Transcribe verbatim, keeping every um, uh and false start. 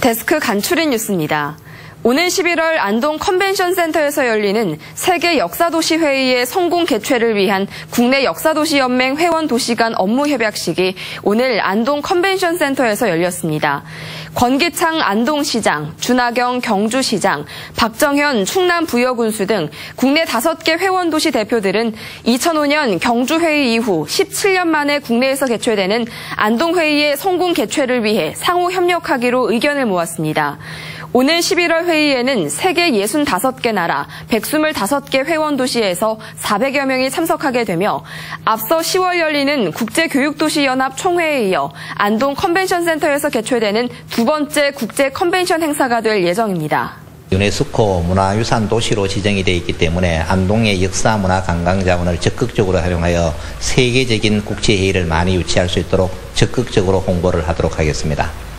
데스크 간추린 뉴스입니다. 오는 십일월 안동 컨벤션 센터에서 열리는 세계 역사도시 회의의 성공 개최를 위한 국내 역사도시연맹 회원 도시 간 업무 협약식이 오늘 안동 컨벤션 센터에서 열렸습니다. 권기창 안동시장, 준하경 경주시장, 박정현 충남 부여군수 등 국내 다섯 개 회원 도시 대표들은 이천오 년 경주회의 이후 십칠 년 만에 국내에서 개최되는 안동회의의 성공 개최를 위해 상호 협력하기로 의견을 모았습니다. 오늘 십일월 회의에는 세계 육십오 개 나라 백이십오 개 회원 도시에서 사백여 명이 참석하게 되며 앞서 시월 열리는 국제교육도시연합 총회에 이어 안동 컨벤션 센터에서 개최되는 두 번째 국제 컨벤션 행사가 될 예정입니다. 유네스코 문화유산 도시로 지정이 되어 있기 때문에 안동의 역사, 문화, 관광 자원을 적극적으로 활용하여 세계적인 국제회의를 많이 유치할 수 있도록 적극적으로 홍보를 하도록 하겠습니다.